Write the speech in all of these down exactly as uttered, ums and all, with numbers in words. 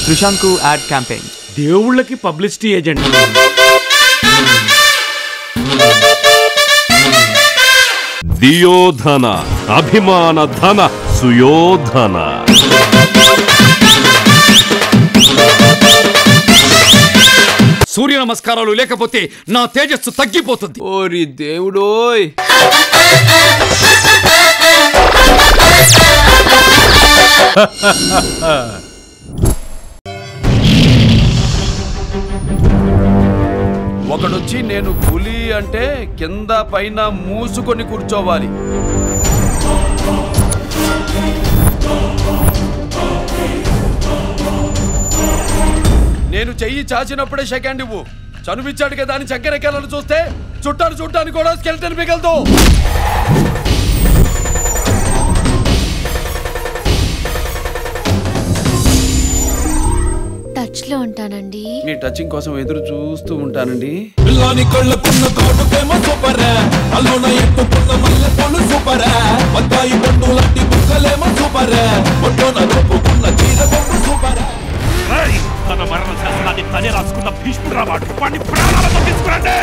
త్రిశాంకు ad campaign. దేవుళ్ళకి publicity agent. దియోధన అభిమాన ధన సుయోధన. సూర్య నమస్కారాలు లేకపోతే నా తేజస్సు తగ్గిపోతుంది. ఓరి దేవుడోయ్. ఒకడొచ్చి నేను పులి అంటే కింద పైన మూసుకొని కూర్చోవాలి. నేను చెయ్యి చాచినప్పుడే సెకండ్ ఇవ్వు. చనువిచ్చాడు కదా అని చక్కెరెక్కాలను చూస్తే చుట్టాను చుట్టాను కూడా స్కెల్టన్ మిగలదు. టచ్ లో ఉంటానండి. మీ టచింగ్ కోసం ఎదురు చూస్తూ ఉంటానండి. పిల్లాని కళ్ళకున్న కాటుకేమో సూపర్, అల్లున ఎట్టుకున్న మల్లె పూలు సూపర్, మత్తాయి పండు లాంటి బుక్కలేమో సూపర్, ఒట్టోన రూపుకున్న చీర బొమ్మ సూపర్. తన మరణ శాసనాన్ని తనే రాసుకున్న భీష్ముడు వాడు వాడిని ప్రాణాలతో తీసుకురండి.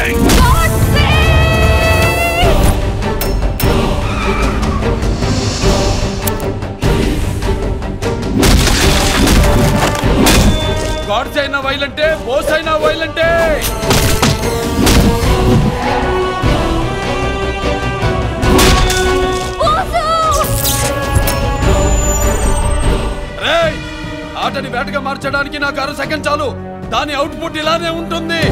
గాడ్స్ అయినా వైలంటే, బోస్ అయినా వైలంటే. రేయ్, ఆటని వేటగా మార్చడానికి నాకు అర సెకండ్ చాలు. దాని అవుట్పుట్ ఇలానే ఉంటుంది.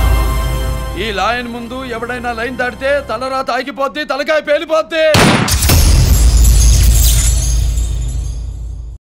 ఈ లైన్ ముందు ఎవడైనా లైన్ దాటితే తలరాత ఆగిపోద్ది, తలకాయ పేలిపోద్ది.